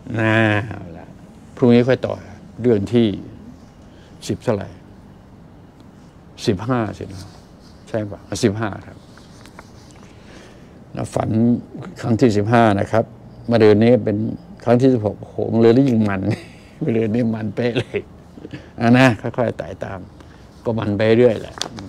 นะพรุ่งนี้ค่อยต่อเรื่องที่10เท่าไหร่15สินะใช่ป่ะ15ครับแล้วฝันครั้งที่15นะครับมาเดือนนี้เป็นครั้งที่16โอ้โหมันเลยยิ่งมันมาเดือนนี้มันเป๊ะเลยนะค่อยๆไต่ตามก็มันไปเรื่อยแหละ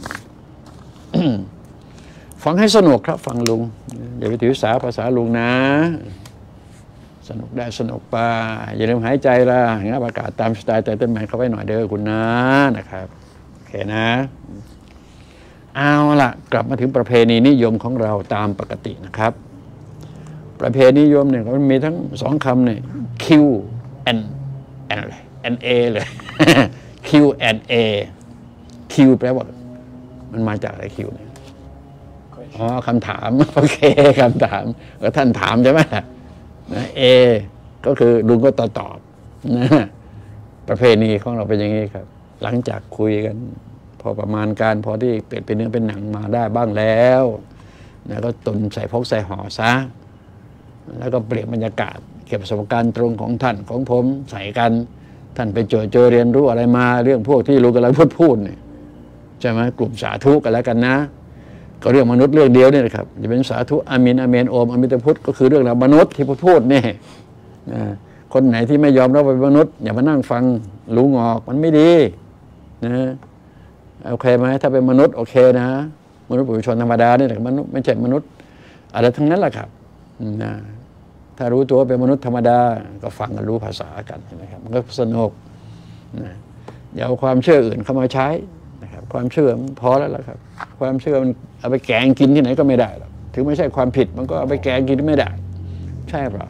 ฟังให้สนุกครับฟังลุงอย่าไปถือสาภาษาลุงนะสนุกได้สนุกไปอย่าลืมหายใจละงับอากาศตามสไตล์แต่ต้นไม้เข้าไปหน่อยเด้อคุณนะนะครับโอเคนะเอาล่ะกลับมาถึงประเพณีนิยมของเราตามปกตินะครับประเพณีนิยมเนี่ยมันมีทั้ง2คำเนี่ย Q and อะไร and A เลย Q and A Q แปลว่ามันมาจากอะไร Q เนี่ยอ๋อคำถามโอเคคำถามท่านถามใช่ไหมนะเอก็คือลุงก็ตอบนะประเพณีของเราเป็นอย่างนี้ครับหลังจากคุยกันพอประมาณการพอที่เป็นเนื้อเป็นหนังมาได้บ้างแล้วนะก็ตุนใส่พกใส่ห่อซะแล้วก็เปลี่ยนบรรยากาศเก็บประสบการณ์ตรงของท่านของผมใส่กันท่านไปเจอเรียนรู้อะไรมาเรื่องพวกที่ลุงกำลังพูดเนี่ยใช่ไหมกลุ่มสาธุกันแล้วกันนะก็เรื่องมนุษย์เรื่องเดียวเนี่ยนะครับจะเป็นสาธุอามินอาเมนโอมอมิตพุทธก็คือเรื่องเรามนุษย์ที่พูดเนี่ยคนไหนที่ไม่ยอมรับว่าเป็นมนุษย์อย่ามานั่งฟังลุงออกมันไม่ดีนะโอเคไหมถ้าเป็นมนุษย์โอเคนะมนุษย์ปุถุชนธรรมดาเนี่ยแต่มนุษย์ไม่ใช่มนุษย์อะไรทั้งนั้นแหละครับนะถ้ารู้ตัวเป็นมนุษย์ธรรมดาก็ฟังกันรู้ภาษากันนะครับมันก็สนุกนะอย่าเอาความเชื่ออื่นเข้ามาใช้นะครับความเชื่อมันพอแล้วล่ะครับความเชื่อมันเอาไปแกงกินที่ไหนก็ไม่ได้หรอกถึงไม่ใช่ความผิดมันก็เอาไปแกงกินไม่ได้ใช่เปล่า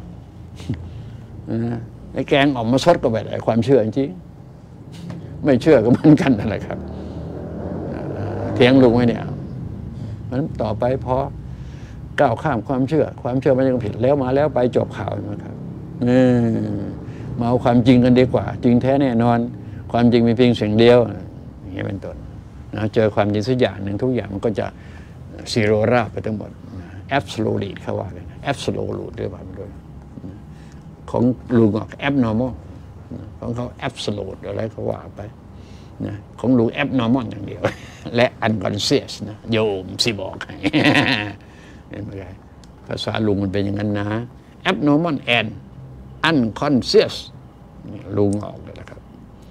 ไอ้แกงออกมาซดก็ไม่ได้ความเชื่อจริงไม่เชื่อก็เหมือนกันนั่นแหละครับเถียงลุงไว้เนี่ยมันต่อไปพอก้าวข้ามความเชื่อมันยังผิดแล้วมาแล้วไปจบข่าวนะครับมาเอาความจริงกันดีกว่าจริงแท้แน่นอนความจริงมีเพียงสิ่งเดียวอย่างนี้เป็นต้นนะเจอความจริงสักอย่างหนึ่งทุกอย่างมันก็จะซีโร่ราบไปทั้งหมด absolute เขาว่ากัน absolute ด้วยว่ามันด้วยของลุงออก abnormal ของเขา absolute อะไรเขาว่าไปนะของลุง abnormal อย่างเดียวและ unconscious นะโยมสิบอกให้เห็นไหมครับภาษาลุงมันเป็นอย่างนั้นนะ abnormal and unconscious ลุงออกเลยนะครับ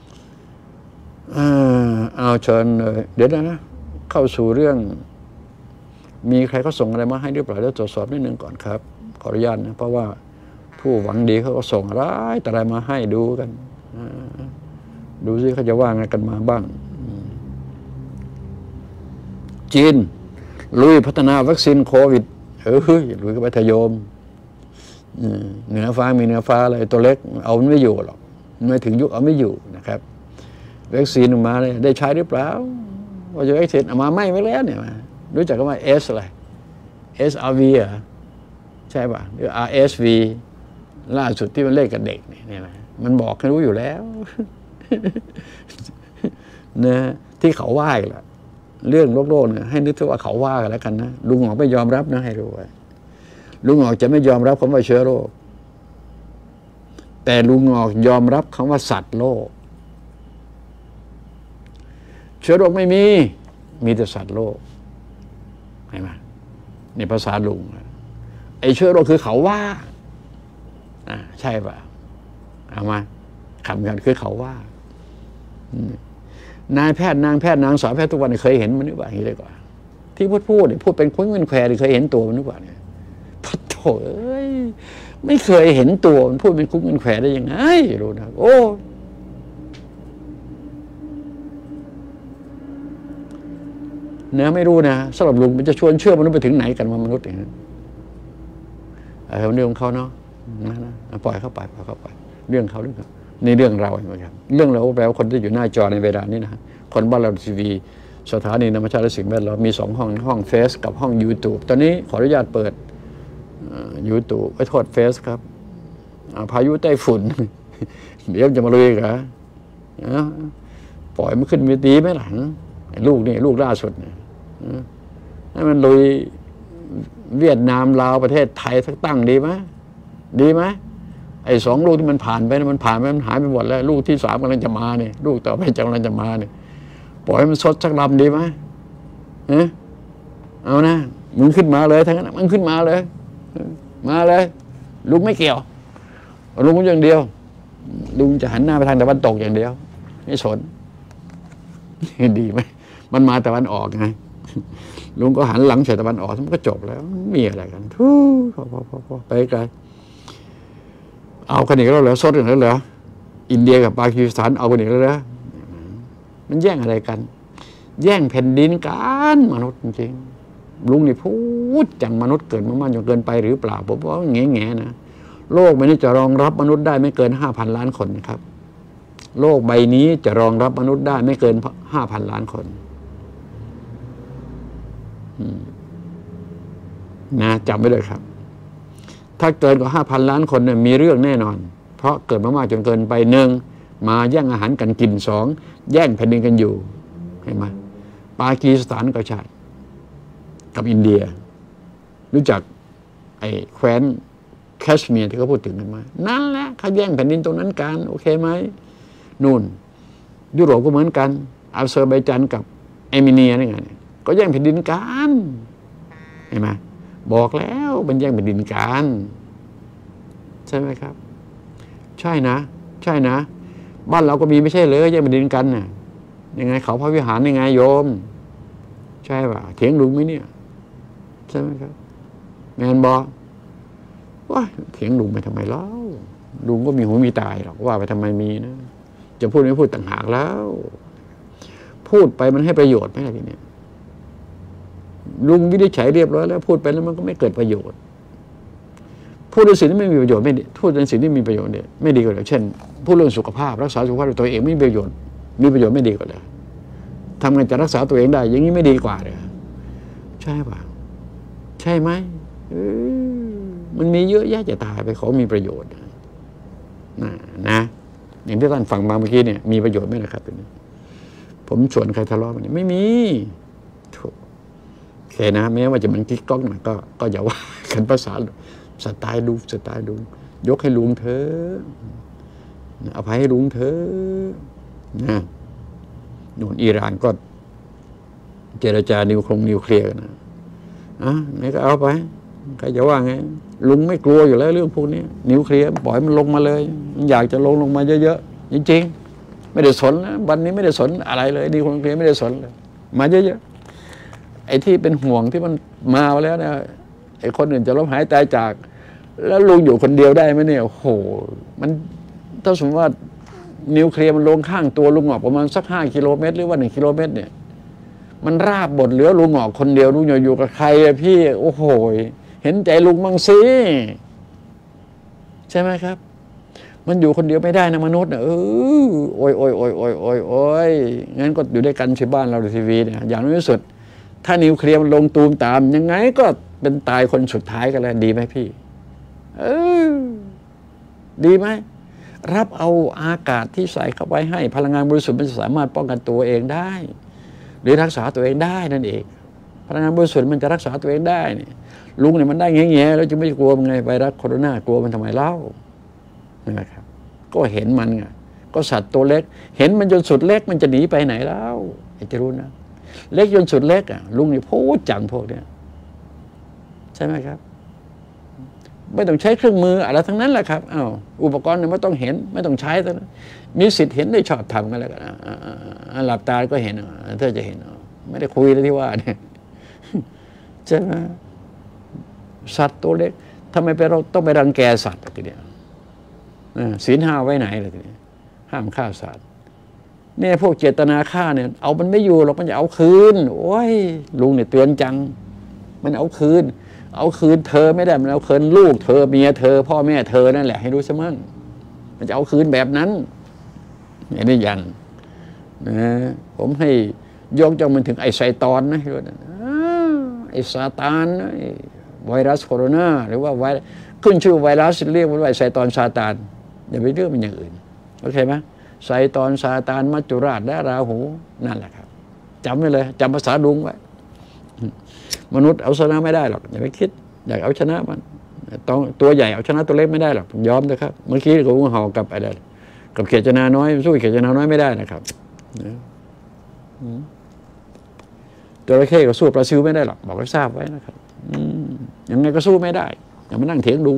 เอาเชิญเลยเดี๋ยวนะเข้าสู่เรื่องมีใครเขาส่งอะไรมาให้หรือเปล่าแล้วตรวจสอบนิดนึงก่อนครับขออนุญาตนะเพราะว่าผู้หวังดีเขาก็ส่งอะไรแต่อะไรมาให้ดูกันดูซิเขาจะว่าไงกันมาบ้างจีนลุยพัฒนาวัคซีนโควิดลุยกับมัธยมเหนือฟ้ามีเหนือฟ้าอะไรตัวเล็กเอาไม่อยู่หรอกไม่ถึงยุคเอาไม่อยู่นะครับวัคซีนออกมาได้ใช้หรือเปล่าว่าจะวัคซีนออกมาไม่ไว้แล้วเนี่ยรู้จักกันว่า S อะไร SRV อ่ะใช่ป่ะหรือ RSV ล่าสุดที่มันเล่นกับเด็กเนี่ยมันบอกให้รู้อยู่แล้วนะที่เขาว่ากันละเรื่องโลกเนี่ยให้นึกถึงว่าเขาว่ากันแล้วกันนะลุงหงอกไม่ยอมรับนะให้รู้ไว้ลุงหงอกจะไม่ยอมรับคำว่าเชื้อโรคแต่ลุงหงอกยอมรับคำว่าสัตว์โลกเชื้อโรคไม่มีแต่สัตว์โลกเห็นไหมในภาษาลุงไอ้เชื้อโรคคือเขาว่าใช่ป่ะเอามาคำกันคือเขาว่านายแพทย์นางแพทย์นางสาวแพทย์ทุกวันเคยเห็นมันหรือเปล่าอย่างนี้เลยกว่าที่พูดเป็นคุ้นเป็นแควเคยเห็นตัวมันหรือเปล่าเนี่ยพุทโธไม่เคยเห็นตัวมันพูดเป็นคุ้นเป็นแควได้ยังไงรู้นะโอ้เนื้อไม่รู้นะสำหรับลุงมันจะชวนเชื่อมนุษย์ไปถึงไหนกันว่ามนุษย์อย่างนั้นเรื่องของเขาเนาะปล่อยเข้าไปเรื่องเขาในเรื่องเราเหมือนกันเรื่องเราแปลว่าคนที่อยู่หน้าจอในเวลานี้นะคนบ้านเราทีวีสถานีธรรมชาติและสิ่งแวดล้อมมี2ห้องเฟซกับห้อง YouTube ตอนนี้ขออนุญาตเปิดYouTube โทษเฟซครับพายุไต้ฝุ่นเดี๋ยวจะมาลุยกันปล่อยมันขึ้นเวทีไหมล่ะลูกนี่ลูกล่าสุดเนี่ยให้มันลุยเวียดนามลาวประเทศไทยสักตั้งดีไหมไอ้2 ลูกที่มันผ่านไปมันผ่านไปมันหายไปหมดแล้วลูกที่3กำลังจะมาเนี่ยลูกต่อไปกำลังจะมาเนี่ยปล่อยให้มันซดสักลำดีไหมเอานะมึงขึ้นมาเลยทั้งนั้นมึงขึ้นมาเลยมาเลยลุงไม่เกี่ยวลุงอย่างเดียวลุงจะหันหน้าไปทางตะวันตกอย่างเดียวไม่สนดีไหมมันมาตะวันออกไงลุงก็หันหลังใส่ตะวันออกมันก็จบแล้วมีอะไรกันทู่พอไปไกลเอากันอีกแล้วเหรอซดกันแล้วเหรออินเดียกับปากีสถานเอากันอีกแล้วเหรอมันแย่งอะไรกันแย่งแผ่นดินกันมนุษย์จริงๆลุงนี่พูดจังมนุษย์เกิดมากๆจนเกินไปหรือเปล่าผมว่าแง่ๆนะโลกใบนี้จะรองรับมนุษย์ได้ไม่เกิน 5,000 ล้านคนนะครับโลกใบนี้จะรองรับมนุษย์ได้ไม่เกิน 5,000 ล้านคนนะจำไว้เลยครับถ้าเกินกว่า 5,000 ล้านคนเนี่ยมีเรื่องแน่นอนเพราะเกิดมากๆจนเกินไป1มาแย่งอาหารกันกิน2แย่งแผ่นดินกันอยู่เห็นไหมปากีสถานก็ใช่กับอินเดียรู้จักไอ้แคว้นแคชเมียร์ที่เขาพูดถึงกันมานั่นแหละเขาแย่งแผ่นดินตรงนั้นกันโอเคไหมนู่นยุโรปก็เหมือนกันอาเซอร์ไบจานกับอาร์เมเนียนี่ไงก็แย่งแผ่นดินกันเห็นไหมบอกแล้วมันแย่งแผ่นดินกันใช่ไหมครับใช่นะบ้านเราก็มีไม่ใช่เลยแย่งแผ่นดินกันน่ะยังไงเขาพระวิหารยังไงโยมใช่ป่ะเถียงลุงไหมเนี่ยใช่ไหมครับแมนบอกว่าเถียงลุงไปทำไมเล่าลุงก็มีหูมีตายหรอกว่าไปทำไมมีนะจะพูดไม่พูดต่างหากแล้วพูดไปมันให้ประโยชน์ไหมล่ะทีเนี้ยลุงวินิจฉัยเรียบร้อยแล้วพูดไปแล้วมันก็ไม่เกิดประโยชน์พูดในสิ่งที่ไม่มีประโยชน์ไม่ดีพูดในสิ่งที่มีประโยชน์เนี่ยไม่ดีกว่าเลยเช่นพูดเรื่องสุขภาพรักษาสุขภาพตัวเองไม่มีประโยชน์ไม่ดีกว่าเลยทำไงจะรักษาตัวเองได้อย่างนี้ไม่ดีกว่าเลยใช่ป่ะใช่ไหมมันมีเยอะแยะจะตายไปของมีประโยชน์นะอย่างที่ท่านฟังมาเมื่อกี้เนี่ยมีประโยชน์ไหมนะครับผมชวนใครทะเลาะมันไม่มีโอเคนะแม้ว่าจะมันกิ๊กก๊อกหน่อยก็อย่าว่ากันภาษาสไตล์ลุงยกให้ลุงเธออภัยให้ลุงเธอนะนู่นอิหร่านก็เจรจานิวเคลียร์กันนะนี่ก็เอาไปใครจะว่าไงลุงไม่กลัวอยู่แล้วเรื่องพวกนี้นิวเคลียร์ปล่อยมันลงมาเลยมันอยากจะลงมาเยอะๆจริงๆไม่ได้สนนะวันนี้ไม่ได้สนอะไรเลยนิวเคลียร์ไม่ได้สนเลยมาเยอะๆไอ้ที่เป็นห่วงที่มันมาแล้วเนี่ยไอ้คนอื่นจะล้มหายตายจากแล้วลุงอยู่คนเดียวได้ไหมเนี่ยโอ้โหมันถ้าสมมติว่านิวเคลียร์มันลงข้างตัวลุงออกประมาณสัก5 กิโลเมตรหรือว่า1 กิโลเมตรเนี่ยมันราบบดเหลือลุงออกคนเดียวลุงอยู่กับใครอะพี่โอ้โหเห็นใจลุงบ้างสิใช่ไหมครับมันอยู่คนเดียวไม่ได้นะมนุษย์นะโอ้ยงั้นก็อยู่ด้วยกันที่บ้านเราทีวีเนี่ยอย่างน้อยที่สุดถ้านิวเคลียร์มันลงตูมตามยังไงก็เป็นตายคนสุดท้ายกันแล้วดีไหมพี่ดีไหมรับเอาอากาศที่ใส่เข้าไปให้พลังงานบริสุทธิ์มันจะสามารถป้องกันตัวเองได้หรือรักษาตัวเองได้นั่นเองพลังงานบริสุทธิ์มันจะรักษาตัวเองได้นี่ลุงเนี่ยมันได้แง่ๆแล้วจะไม่กลัวมันไงไวรัสโคโรนากลัวมันทำไมเล่านะครับก็เห็นมันไงก็สัตว์ตัวเล็กเห็นมันจนสุดเล็กมันจะหนีไปไหนแล้วจะรู้นะเล็กจนสุดเล็กลุงนี่พูดจังพวกเนี้ยใช่ไหมครับไม่ต้องใช้เครื่องมืออะไรทั้งนั้นแหละครับอุปกรณ์เนี่ยไม่ต้องเห็นไม่ต้องใช้ทั้งนั้นมีสิทธิ์เห็นได้ชอบทำกันแล้วกันหลับตาก็เห็นเธอจะเห็นไม่ได้คุยเลยที่ว่าเนี่ยใช่ไหมสัตว์ตัวเล็กทำไมเราต้องไปรังแกสัตว์ทีเดียวศีล 5ไว้ไหนเลยทีนี้ห้ามฆ่าสัตว์เนี่ยพวกเจตนาฆ่าเนี่ยเอามันไม่อยู่หรอกมันจะเอาคืนโอ้ยลุงเนี่ยเตือนจังมันเอาคืนเธอไม่ได้มันเอาคืนลูกเธอเมียเธอพ่อแม่เธอนั่นแหละให้รู้ซะมั่งมันจะเอาคืนแบบนั้นนี่ยันนะผมให้ยกย่องมันถึงไอ้ไซตอนนะไอ้ซาตานไวรัสโคโรนาหรือว่าขึ้นชื่อไวรัสเรียกว่าไซตอนซาตานอย่าไปเรื่องมันอย่างอื่นโอเคไหมไซตอนซาตานมัจจุราชและราหูนั่นแหละครับจำไว้เลยจำภาษาลุงไว้มนุษย์เอาชนะไม่ได้หรอกอย่าไปคิดอยากเอาชนะมันต้องตัวใหญ่เอาชนะตัวเล็กไม่ได้หรอกผมยอมนะครับเมื่อกี้งูเห่ากับอะไรกับเขียดจนาน้อยสู้เขียดจนาน้อยไม่ได้นะครับจระเข้ก็สู้ปลาซิวไม่ได้หรอกบอกให้ทราบไว้นะครับยังไงก็สู้ไม่ได้อย่ามานั่งเถียงดู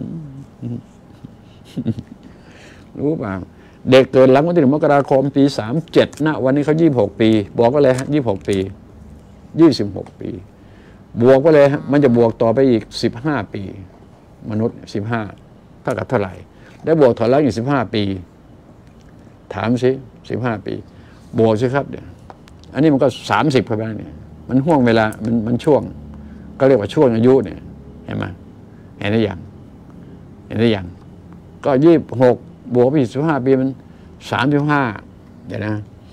รู้ป่ะเด็กเกิดหลังวันที่ 1 มกราคมปี 37นะวันนี้เขา26 ปีบวกก็เลยฮะ26 ปี26 ปีบวกก็เลยฮะมันจะบวกต่อไปอีก15 ปีมนุษย์15เท่ากับเท่าไหร่ได้บวกถอยหลังอีก15 ปีถามสิ15 ปีบวกสิครับเดี๋ยวอันนี้มันก็30เข้าไปเนี่ยมันห่วงเวลามันช่วงก็เรียกว่าช่วงอายุเนี่ยเห็นไหมเห็นได้ยังก็26บวกไปอีก15 ปีมัน35เดี๋ยวนะ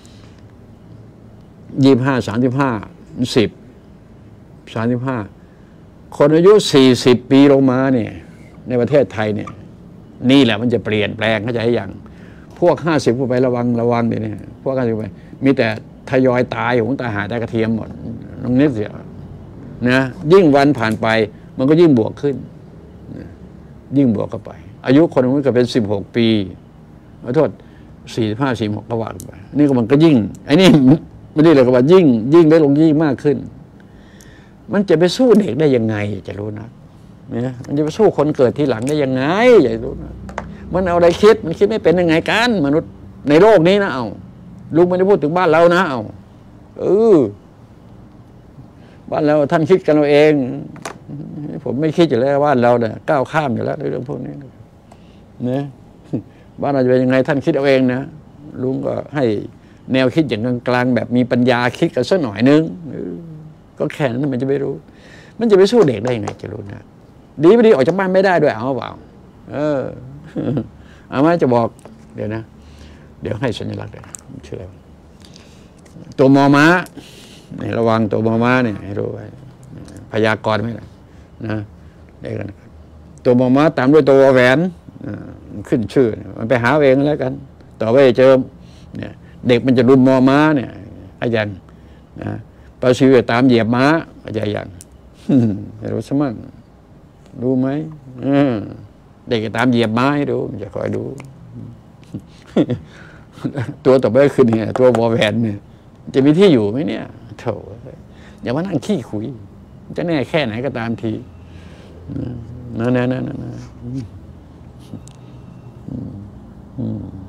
25 35 10 35คนอายุ40 ปีลงมาเนี่ยในประเทศไทยเนี่ยนี่แหละมันจะเปลี่ยนแปลงเข้าใจยังพวก50ขึ้นไประวังเดี๋ยวนี้พวก50ไปมีแต่ทยอยตายหงตาหาได้กระเทียมหมดน้องนิดเสียนะยิ่งวันผ่านไปมันก็ยิ่งบวกขึ้นยิ่งบวกเข้าไปอายุคนมันก็เป็น16 ปีขอโทษ45 46ก็ว่าไปนี่ก็มันก็ยิ่งไอ้นี่ไม่ได้เลยก็ว่ายิ่งได้ลงยิ่งมากขึ้นมันจะไปสู้เด็กได้ยังไงจะรู้นะเนี่ยมันจะไปสู้คนเกิดทีหลังได้ยังไงอย่ารู้นะมันเอาอะไรคิดมันคิดไม่เป็นยังไงกันมนุษย์ในโลกนี้นะเอาลุงไม่ได้พูดถึงบ้านเรานะเอาบ้านเราท่านคิดกันเราเองผมไม่คิดอยู่แล้วบ้านเราเนี่ยก้าวข้ามอยู่แล้วในเรื่องพวกนี้นะบ้านเราจะเป็นยังไงท่านคิดเอาเองนะลุงก็ให้แนวคิดอย่างกลางๆแบบมีปัญญาคิดกันสักหน่อยนึงก็แค่นั้นมันจะไม่รู้มันจะไปสู้เด็กได้ยังไงจะรู้นะดีไม่ดีออกจากบ้านไม่ได้ด้วยเอาเปล่าเอาไหมจะบอกเดี๋ยวนะเดี๋ยวให้สัญลักษณ์เลยเชื่อตัวมอม้าเนี่ยระวังตัวมอม้าเนี่ยให้รู้ไว้พยากรณ์ไม่ได้นะได้กันตัวมอม้าตามด้วยตัวแหวนขึ้นชื่อมันไปหาเองแล้วกันต่อไปเจอเนี่ยเด็กมันจะรุนมอม้าเนี่ยอาจารย์นะปลาซิวตามเหยียบม้าอาจารย์อย่างรู้สมั่งรู้ไหมเด็กตามเหยียบม้าให้ดูจะคอยดูตัวต่อไปคือเนี่ยตัววอแวนเนี่ยจะมีที่อยู่ไหมเนี่ยโถอย่ามานั่งขี้คุยจะแน่แค่ไหนก็ตามทีนะ